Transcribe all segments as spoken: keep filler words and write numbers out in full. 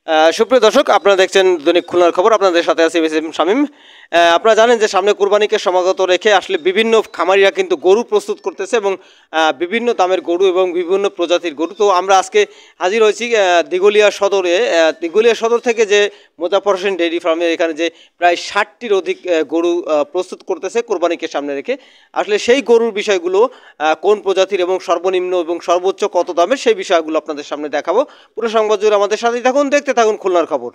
সুপ্রিয় দর্শক, আপনারা দেখছেন দৈনিক খুলনার খবর। আপনাদের সাথে আছি শামীম। আপনারা জানেন যে সামনে কুরবানিকে সমাগত রেখে আসলে বিভিন্ন খামারিরা কিন্তু গরু প্রস্তুত করতেছে এবং বিভিন্ন দামের গরু এবং বিভিন্ন প্রজাতির গরু। তো আমরা আজকে হাজির হয়েছি দিঘলিয়া সদরে। দিঘলিয়া সদর থেকে যে মোজাফফর হোসেন ডেইরি ফার্মের এখানে যে প্রায় ষাটটির অধিক গরু প্রস্তুত করতেছে কোরবানিকে সামনে রেখে, আসলে সেই গরুর বিষয়গুলো কোন প্রজাতির এবং সর্বনিম্ন এবং সর্বোচ্চ কত দামের, সেই বিষয়গুলো আপনাদের সামনে দেখাবো। পুরো সংবাদ জুড়ে আমাদের সাথেই থাকুন, দেখতে থাকুন খুলনার খবর।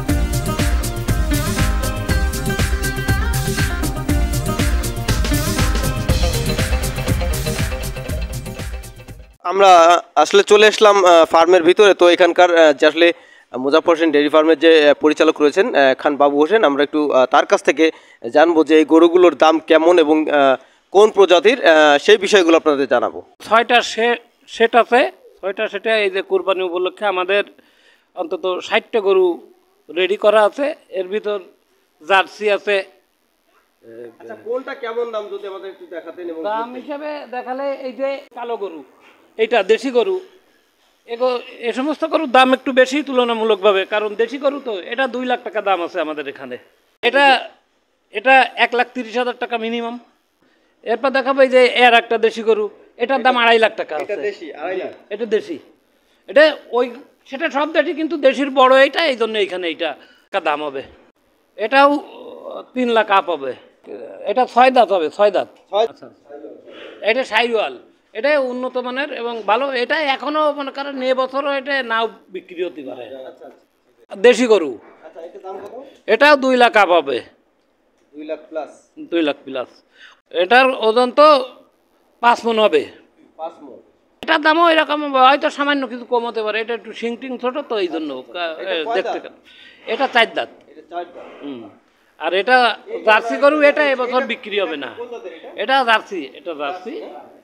আমরা আসলে চলে আসলাম ফার্মের ভিতরে। তো এখানকার যে আসলে মোজাফফর হোসেন ডেইরি ফার্মের যে পরিচালক রয়েছেন খান বাবু হোসেন, আমরা একটু তার কাছ থেকে জানবো যে এই গরুগুলোর দাম কেমন এবং কোন প্রজাতির, সেই বিষয়গুলো আপনাদের জানাবো। ছয়টা সেট আছে, ছয়টা সেটে এই যে কুরবানি উপলক্ষে আমাদের অন্তত ষাটটা গরু রেডি করা আছে। এর ভিতর জার্সি আছে। আচ্ছা, কোনটা কেমন দাম যদি আমাদের একটু দেখাতেন? এবং দাম হিসাবে দেখালে এই যে কালো গরু, এইটা দেশি গরু, এগো এ সমস্ত গরুর দাম একটু বেশি তুলনামূলকভাবে, কারণ দেশি গরু তো। এটা দুই লাখ টাকা দাম আছে আমাদের এখানে। এটা এটা এক লাখ তিরিশ হাজার টাকা মিনিমাম। এরপর দেখাবো এই যে এর একটা দেশি গরু, এটার দাম আড়াই লাখ টাকা আছে। এটা দেশি, এটা ওই সেটা সব দেশি, কিন্তু দেশির বড় এইটা, এই জন্য এইখানে এইটা দাম হবে। এটাও তিন লাখ আপ হবে। এটা ছয় দাঁত হবে, ছয় দাঁত। আচ্ছা, এটা সাইওয়াল, এটা উন্নত মানের এবং ভালো। এটা এখনো মনে করেন এ বছরও এটা নাও বিক্রি হতে পারে। দেশি গরু এটাও দুই লাখ আপ হবে, দুই লাখ প্লাস দুই লাখ প্লাস। এটার ওজন তো পাঁচ মন হবে। এটার দামও এরকম, হয়তো সামান্য কিছু কম হতে পারে। এটা একটু শিং টিং ছোট তো, এই জন্য দেখতে। এটা চার দাঁত। হুম। আর এটা জার্সি গরু, এটা এবছর বিক্রি হবে না। এটা জার্সি, এটা জার্সি।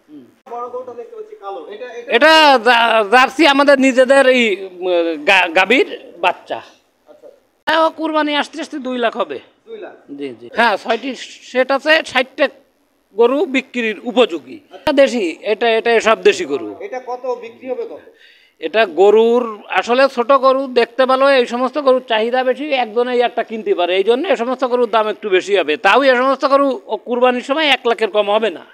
এটা জার্সি আমাদের নিজেদের এই গাভীর বাচ্চা। কুরবানি আসতে আসতে দুই লাখ হবে। জি জি হ্যাঁ, ছয়টি সেট আছে, ষাটটা গরু বিক্রির উপযোগী। দেশি, এটা এটা সব দেশি গরু। এটা কত বিক্রি হবে? কত? এটা গরুর আসলে ছোট গরু দেখতে ভালো, এই সমস্ত গরুর চাহিদা বেশি, একজনেই একটা কিনতে পারে, এই জন্য এই সমস্ত গরুর দাম একটু বেশি হবে। তাও এই সমস্ত গরু কুরবানির সময় এক লাখের কম হবে না।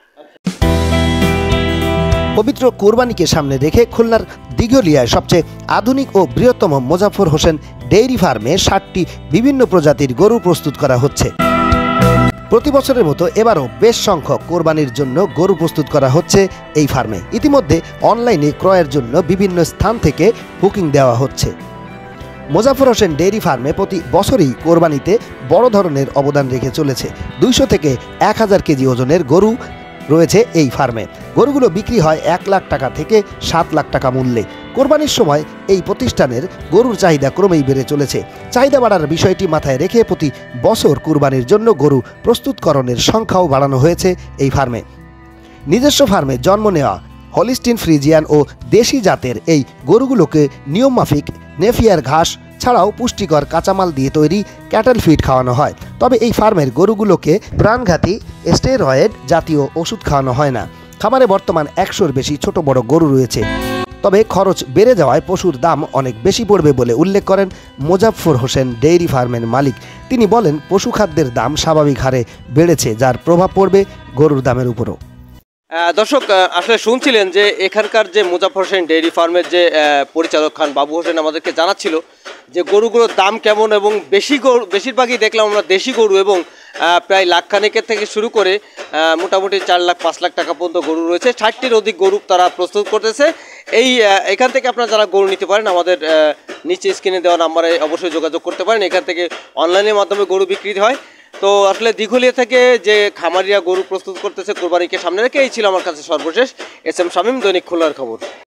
পবিত্র কোরবানিকে সামনে রেখে খুলনার দিঘলিয়ায় সবচেয়ে আধুনিক ও বৃহত্তম মোজাফফর হোসেন ডেইরি ফার্মে ষাটটি বিভিন্ন প্রজাতির গরু প্রস্তুত করা হচ্ছে। প্রতি বছরের মতো এবারও বেশ সংখ্যক কোরবানির জন্য গরু প্রস্তুত করা হচ্ছে এই ফার্মে। ইতিমধ্যে অনলাইনে ক্রয়ের জন্য বিভিন্ন স্থান থেকে বুকিং দেওয়া হচ্ছে। মোজাফফর হোসেন ডেইরি ফার্মে প্রতি বছরই কোরবানিতে বড় ধরনের অবদান রেখে চলেছে। দুইশো থেকে এক হাজার কেজি ওজনের গরু রয়েছে এই ফার্মে। গরুগুলো বিক্রি হয় এক লাখ টাকা থেকে সাত লাখ টাকা মূল্যে। কোরবানির সময় এই প্রতিষ্ঠানের গরুর চাহিদা ক্রমেই বেড়ে চলেছে। চাহিদা বাড়ার বিষয়টি মাথায় রেখে প্রতি বছর কুরবানির জন্য গরু প্রস্তুতকরণের সংখ্যাও বাড়ানো হয়েছে এই ফার্মে। নিজস্ব ফার্মে জন্ম নেওয়া হলিস্টিন ফ্রিজিয়ান ও দেশি জাতের এই গরুগুলোকে নিয়মমাফিক নেফিয়ার ঘাস ছাড়াও পুষ্টিকর কাঁচামাল দিয়ে তৈরি ক্যাটেল ফিড খাওয়ানো হয়। তবে এই ফার্মের গরুগুলোকে প্রাণঘাতী স্টেরয়েড জাতীয় ওষুধ খাওয়ানো হয় না। খামারে বর্তমান একশোর বেশি ছোট বড় গরু রয়েছে। তবে খরচ বেড়ে যাওয়ায় পশুর দাম অনেক বেশি পড়বে বলে উল্লেখ করেন মোজাফফর হোসেন ডেইরি ফার্মের মালিক। তিনি বলেন, পশু খাদ্যের দাম স্বাভাবিক হারে বেড়েছে, যার প্রভাব পড়বে গরুর দামের উপরও। দর্শক, আসলে শুনছিলেন যে এখানকার যে মোজাফফর হোসেন ডেইরি ফার্মের যে পরিচালক খান বাবু হোসেন আমাদেরকে জানাচ্ছিল যে গরুগুলোর দাম কেমন, এবং বেশি গরু বেশিরভাগই দেখলাম আমরা দেশি গরু, এবং প্রায় লাখ খানেকের থেকে শুরু করে মোটামুটি চার লাখ পাঁচ লাখ টাকা পর্যন্ত গরু রয়েছে। ষাটটির অধিক গরু তারা প্রস্তুত করতেছে। এই এখান থেকে আপনারা যারা গরু নিতে পারেন, আমাদের নিচে স্ক্রিনে দেওয়া নাম্বারে অবশ্যই যোগাযোগ করতে পারেন। এখান থেকে অনলাইনের মাধ্যমে গরু বিক্রি হয়। তো আসলে দিঘলিয়া থেকে যে খামারিরা গরু প্রস্তুত করতেছে কোরবানিকে সামনে রেখে, এই ছিল আমার কাছে সর্বশেষ। এস এম শামীম, দৈনিক খুলনার খবর।